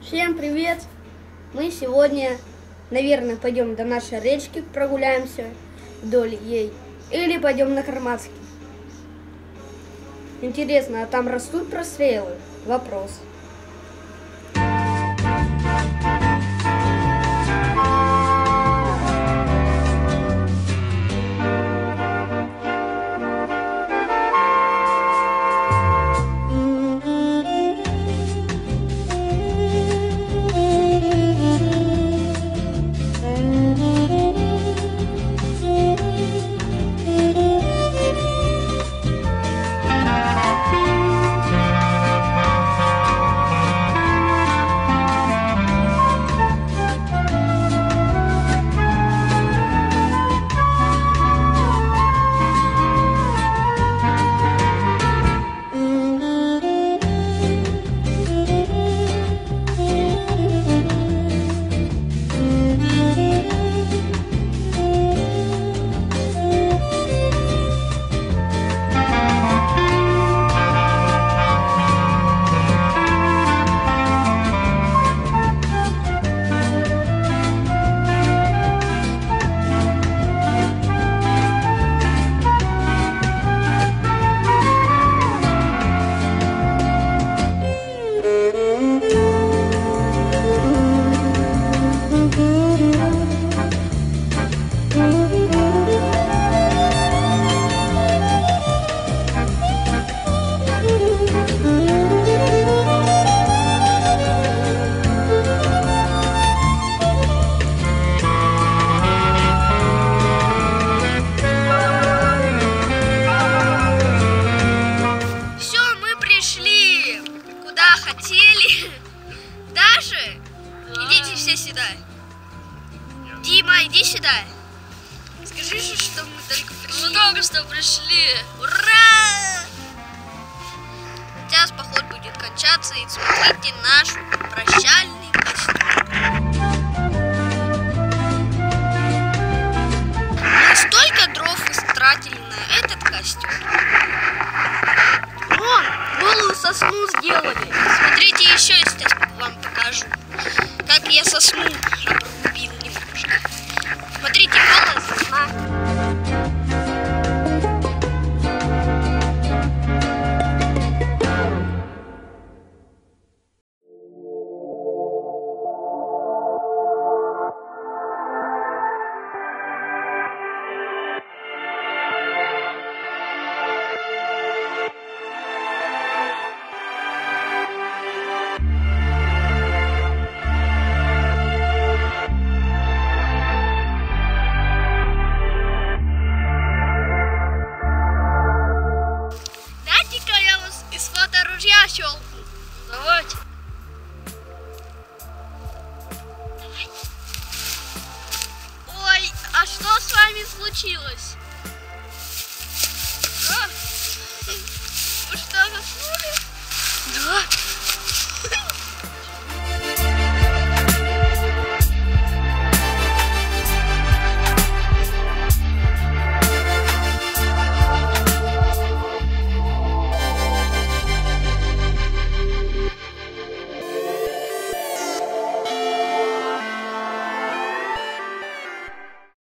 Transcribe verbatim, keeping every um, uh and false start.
Всем привет! Мы сегодня, наверное, пойдем до нашей речки, прогуляемся вдоль ей, или пойдем на Кармацкий. Интересно, а там растут прострелы? Вопрос. Даша, идите все сюда. Дима, иди сюда. Скажи, что мы только пришли. Мы только что пришли. Ура! Сейчас поход будет кончаться, и смотрите наш прощальный костер. Мы столько дров истратили на этот костер. О, голую сосну сделали. Смотрите, еще сейчас вам покажу, как я сосну обрубил немножко. Смотрите, голая сосна. Щелкну. Давайте. Давайте. Ой, а что с вами случилось? А? Вы что, заснули? Да.